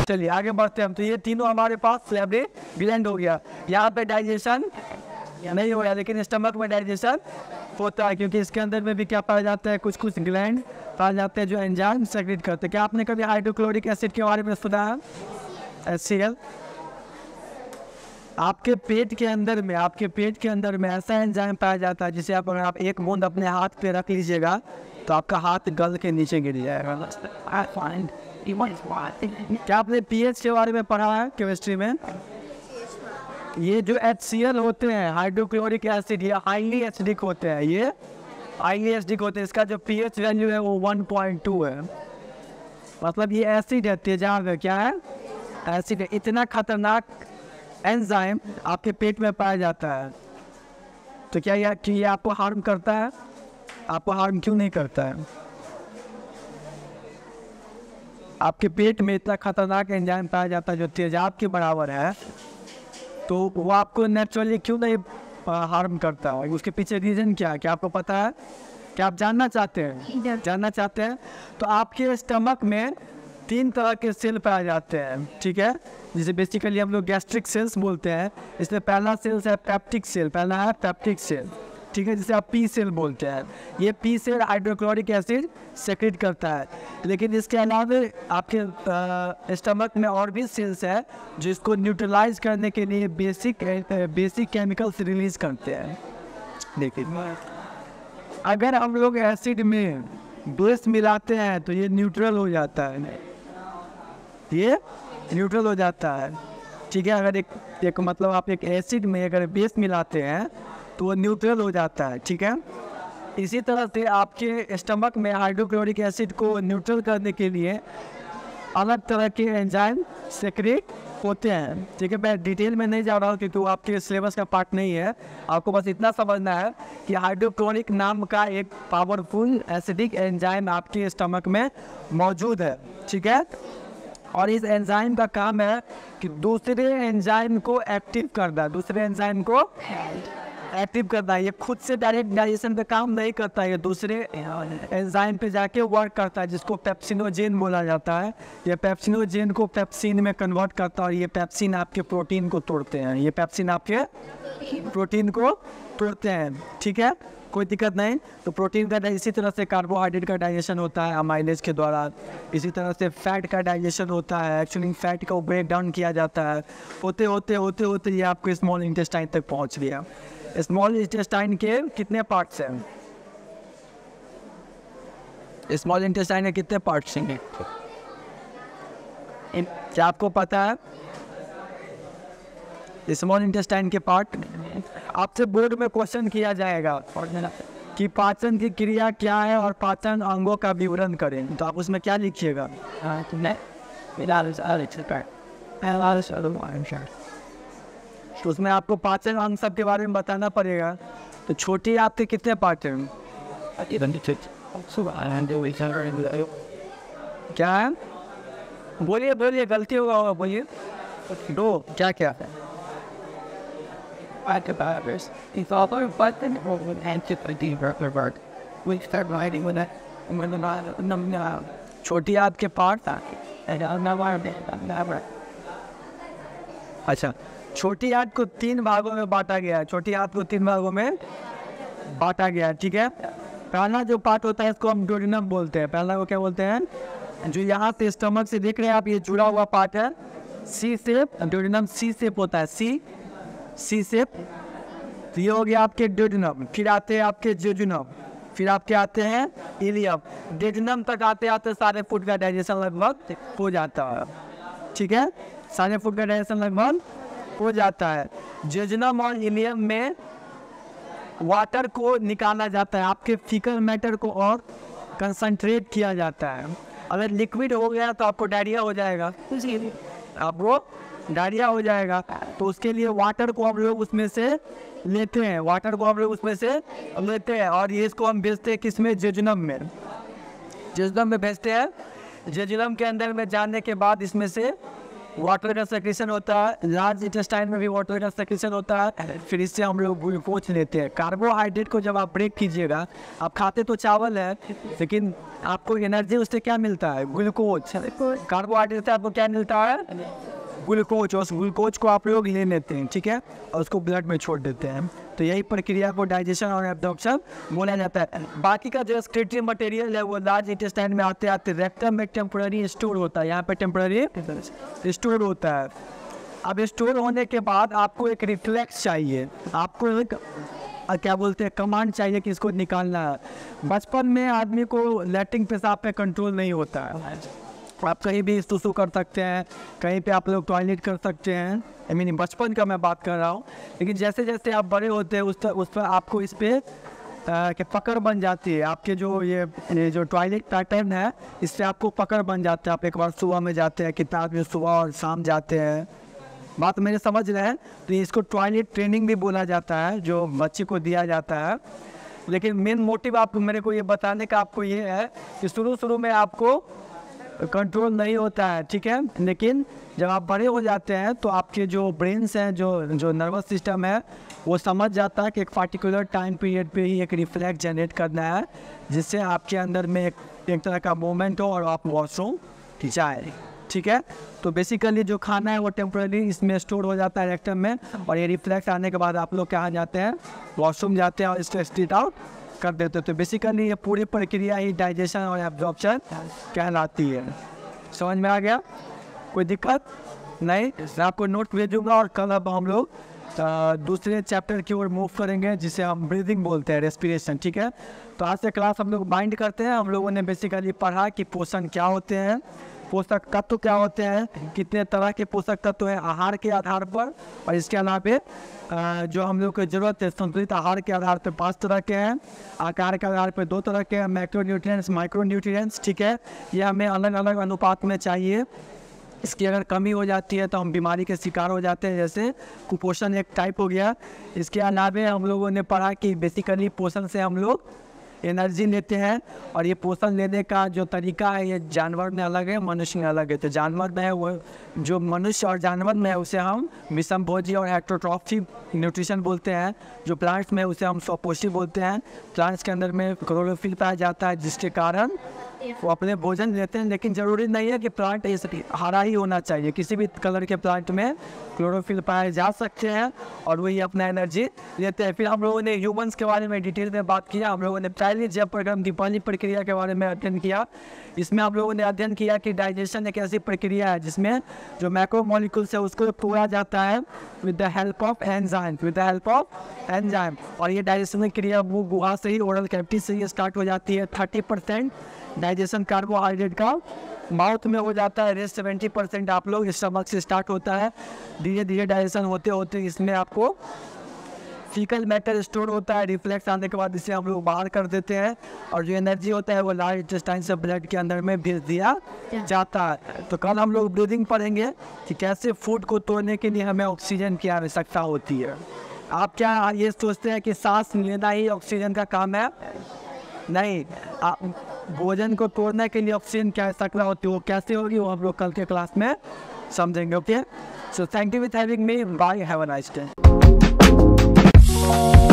चलिए आगे बढ़ते हैं हम। तो ये तीनों हमारे पास सैलरी ग्लैंड हो गया। यहाँ पे डाइजेशन नहीं हो रहा, लेकिन स्टमक में डाइजेशन होता है, क्योंकि इसके अंदर में भी क्या पाया जाता है, कुछ कुछ ग्लैंड पाए जाते हैं जो एंजाइम सेक्रेट करते हैं। क्या आपने कभी हाइड्रोक्लोरिक एसिड के बारे में सुना है? HCl। आपके पेट के अंदर में ऐसा एंजाइम पाया जाता है जिसे अगर आप एक बूंद अपने हाथ पे रख लीजिएगा तो आपका हाथ गल के नीचे गिर जाएगा। क्या आपने pH के बारे में पढ़ा है केमिस्ट्री में? ये जो HCl होते हैं, हाइड्रोक्लोरिक एसिड, ये हाईली एसिडिक होते हैं, ये हाईली एसिडिक होते हैं। इसका जो pH वैल्यू है वो 1.2 है, मतलब ये एसिड है, तेजाब है। क्या है? एसिड है। इतना खतरनाक एंजाइम आपके पेट में पाया जाता है। तो क्या ये आपको हार्म करता है? आपको हार्म क्यों नहीं करता है? आपके पेट में इतना खतरनाक एंजाइम पाया जाता है जो तेजाब के बराबर है, तो वो आपको नेचुरली क्यों नहीं हार्म करता है? उसके पीछे रीज़न क्या है? क्या आपको पता है? क्या आप जानना चाहते हैं? जानना चाहते हैं? तो आपके स्टमक में 3 तरह के सेल पाए जाते हैं, ठीक है, जिसे बेसिकली हम लोग गैस्ट्रिक सेल्स बोलते हैं। इसमें पहला सेल्स है पेप्टिक सेल, पहला है पेप्टिक सेल, ठीक है, जिसे आप पी सेल बोलते हैं। ये P cell hydrochloric acid secrete करता है, लेकिन इसके अलावा आपके स्टमक में और भी सेल्स है जो इसको न्यूट्रलाइज करने के लिए बेसिक केमिकल्स रिलीज करते हैं। देखिए, अगर हम लोग एसिड में बेस मिलाते हैं तो ये न्यूट्रल हो जाता है, ये न्यूट्रल हो जाता है, ठीक है। अगर एक मतलब आप एक एसिड में अगर बेस मिलाते हैं तो वो न्यूट्रल हो जाता है, ठीक है। इसी तरह से आपके स्टमक में हाइड्रोक्लोरिक एसिड को न्यूट्रल करने के लिए अलग तरह के एंजाइम सेक्रेट होते हैं, ठीक है। मैं डिटेल में नहीं जा रहा हूँ क्योंकि वो आपके सिलेबस का पार्ट नहीं है। आपको बस इतना समझना है कि हाइड्रोक्लोरिक नाम का एक पावरफुल एसिडिक एंजाइम आपके स्टमक में मौजूद है, ठीक है। और इस एंजाइम का काम है कि दूसरे एंजाइम को एक्टिव करना, दूसरे एंजाइम को एक्टिव करना है। ये खुद से डायरेक्ट डाइजेशन पे काम नहीं करता है, ये दूसरे एंजाइम पे जाके वर्क करता है, जिसको पेप्सिनोजेन बोला जाता है। ये पेप्सिनोजेन को पेप्सिन में कन्वर्ट करता है और ये पेप्सिन आपके प्रोटीन को तोड़ते हैं, ये पेप्सिन आपके प्रोटीन को तोड़ते हैं, ठीक है, कोई दिक्कत नहीं। तो प्रोटीन का इसी तरह से कार्बोहाइड्रेट का डाइजेशन होता है अमाइलेज के द्वारा, इसी तरह से फैट का डाइजेशन होता है। एक्चुअली फैट को ब्रेक डाउन किया जाता है, होते होते ये आपको स्मॉल इंटेस्टाइन तक पहुंच गया। स्मॉल इंटेस्टाइन के कितने पार्ट्स हैं? स्मॉल इंटेस्टाइन के कितने पार्ट्स हैं? क्या आपको पता है स्मॉल इंटेस्टाइन के पार्ट? आपसे बोर्ड में क्वेश्चन किया जाएगा कि पाचन की क्रिया क्या है और पाचन अंगों का विवरण करें, तो आप उसमें क्या लिखिएगा? तो उसमें आपको पाचन अंग सब के बारे में बताना पड़ेगा। तो छोटी आपके कितने पार्ट हैं? क्या है? बोलिए, गलती होगा, बोलिए। 2 क्या क्या है? छोटी आंत के पार्ट। अच्छा, छोटी आंत को 3 भागों में बांटा गया है, छोटी आंत को 3 भागों में बांटा गया है, ठीक है। पहला जो पार्ट होता है इसको हम डोडिनम बोलते हैं। पहला को क्या बोलते हैं? जो यहाँ से स्टमक से देख रहे हैं आप, ये जुड़ा हुआ पार्ट है, C shape, duodenum C shape होता है, सी शेप। तो ये हो गया आपके डोडिनम। फिर आते हैं आपके जेजुनम, फिर आपके आते हैं इलियम। डेजुनम तक आते आते सारे फूड का डाइजेशन लगभग हो जाता है, ठीक है, सारे फूड का डाइजेशन लगभग हो जाता है। जेजुनम और इलियम में वाटर को निकाला जाता है, आपके फीकल मैटर को और कंसंट्रेट किया जाता है। अगर लिक्विड हो गया तो आपको डायरिया हो जाएगा, आपको डायरिया हो जाएगा। तो उसके लिए वाटर को हम लोग उसमें से लेते हैं, वाटर को हम लोग उसमें से लेते हैं और ये इसको हम भेजते हैं किसमें? जेजुनम में, जेजुनम में भेजते हैं। जेजुनम के अंदर में जाने के बाद इसमें से वाटर का सेक्रेशन होता है, लार्ज इंटेस्टाइन में भी वाटर का सेक्रेशन होता है, फिर इससे हम लोग ग्लूकोज लेते हैं। कार्बोहाइड्रेट को जब आप ब्रेक कीजिएगा, आप खाते तो चावल है लेकिन आपको एनर्जी उससे क्या मिलता है? ग्लूकोज। कार्बोहाइड्रेट से आपको क्या मिलता है? ग्लूकोज। उस ग्लूकोज को आप लोग ले लेते हैं, ठीक है, और उसको ब्लड में छोड़ देते हैं। तो यही प्रक्रिया को डाइजेशन और एब्जॉर्प्शन बोला जाता है। बाकी का जो एक्सक्रीटरी मटेरियल है वो लार्ज इंटेस्टाइन में आते आते रेक्टम में टेम्पररी स्टोर होता है, यहाँ पे टेम्पररी स्टोर होता है। अब स्टोर होने के बाद आपको एक रिफ्लेक्स चाहिए, आपको एक क्या बोलते हैं कमांड चाहिए कि इसको निकालना है। बचपन में आदमी को लैट्रिन पेशाब पे कंट्रोल नहीं होता है, आप कहीं भी सुसु कर सकते हैं, कहीं पे आप लोग टॉयलेट कर सकते हैं, आई मीन बचपन का मैं बात कर रहा हूँ। लेकिन जैसे जैसे आप बड़े होते हैं उस पर आपको इस पर कि पकड़ बन जाती है। आपके जो ये जो टॉयलेट पैटर्न है इससे आपको पकड़ बन जाता है। आप एक बार सुबह में जाते हैं, कितना आदमी सुबह और शाम जाते हैं, बात मेरे समझ रहे हैं। तो इसको टॉयलेट ट्रेनिंग भी बोला जाता है जो बच्चे को दिया जाता है। लेकिन मेन मोटिव आपको मेरे को ये बताने का आपको ये है कि शुरू में आपको कंट्रोल नहीं होता है, ठीक है, लेकिन जब आप बड़े हो जाते हैं तो आपके जो ब्रेन्स हैं, जो नर्वस सिस्टम है, वो समझ जाता है कि एक पार्टिकुलर टाइम पीरियड पे ही एक रिफ्लेक्स जनरेट करना है जिससे आपके अंदर में एक तरह का मूवमेंट हो और आप वॉशरूम जाए, ठीक है। तो बेसिकली जो खाना है वो टेम्पररी इसमें स्टोर हो जाता है रेक्टम में, और ये रिफ्लेक्स आने के बाद आप लोग कहाँ जाते हैं? वॉशरूम जाते हैं और इसको स्ट्रीट आउट कर देते हैं। तो बेसिकली ये पूरी प्रक्रिया ही डाइजेशन और एब्जॉर्प्शन कहलाती है। समझ में आ गया? कोई दिक्कत नहीं? मैं आपको नोट भेजूंगा और कल अब हम लोग दूसरे चैप्टर की ओर मूव करेंगे जिसे हम ब्रीदिंग बोलते हैं, रेस्पिरेशन, ठीक है। तो आज से क्लास हम लोग बाइंड करते हैं। हम लोगों ने बेसिकली पढ़ा कि पोषण क्या होते हैं, पोषक तत्व क्या होते हैं, कितने तरह के पोषक तत्व हैं आहार के आधार पर, और इसके अलावा जो हम लोग को ज़रूरत है संतुलित आहार के आधार पर 5 तरह के हैं, आकार के आधार पर 2 तरह के हैं, मैक्रोन्यूट्रिएंट्स, माइक्रोन्यूट्रिएंट्स, ठीक है। ये हमें अलग अलग अनुपात में चाहिए। इसकी अगर कमी हो जाती है तो हम बीमारी के शिकार हो जाते हैं, जैसे कुपोषण एक टाइप हो गया। इसके अलावा हम लोगों ने पढ़ा कि बेसिकली पोषण से हम लोग एनर्जी लेते हैं, और ये पोषण लेने का जो तरीका है ये जानवर में अलग है, मनुष्य में अलग है। तो जानवर में है वो जो मनुष्य और जानवर में है उसे हम विषमभोजी और हेटेरोट्रॉफी न्यूट्रिशन बोलते हैं। जो प्लांट्स में है उसे हम स्वपोषी बोलते हैं। प्लांट्स के अंदर में क्लोरोफिल पाया जाता है जिसके कारण वो अपने भोजन लेते हैं, लेकिन ज़रूरी नहीं है कि प्लांट ये हरा ही होना चाहिए। किसी भी कलर के प्लांट में क्लोरोफिल पाए जा सकते हैं और वही अपना एनर्जी लेते हैं। फिर हम लोगों ने ह्यूमंस के बारे में डिटेल में बात किया। हम लोगों ने पहले जब प्रोग्राम दीपावली प्रक्रिया के बारे में अध्ययन किया। इसमें हम लोगों ने अध्ययन किया कि डाइजेशन एक ऐसी प्रक्रिया है जिसमें जो मैक्रो मॉलिक्यूल्स है उसको तोड़ा जाता है with the help of enzyme, और ये डाइजेशन की क्रिया वो गुहा से ही, ओरल कैविटी से ही स्टार्ट हो जाती है। 30% डाइजेशन कार्बोहाइड्रेट का माउथ में हो जाता है, रेस्ट 70% आप लोग स्टमक से स्टार्ट होता है। धीरे धीरे डाइजेशन होते होते इसमें आपको फीकल मैटर स्टोर होता है। रिफ्लेक्स आने के बाद इसे हम लोग बाहर कर देते हैं, और जो एनर्जी होता है वो लार्ज इंटेस्टाइन से ब्लड के अंदर में भेज दिया जाता है। तो कल हम लोग ब्रीदिंग पढ़ेंगे कि कैसे फूड को तोड़ने के लिए हमें ऑक्सीजन की आवश्यकता होती है। आप क्या ये सोचते हैं कि सांस लेना ही ऑक्सीजन का काम है? नहीं, भोजन को तोड़ने के लिए ऑक्सीजन की आवश्यकता होती है। वो कैसे होगी वो हम लोग कल के क्लास में समझेंगे। Okay, so thank you with having me, bye, have a nice day.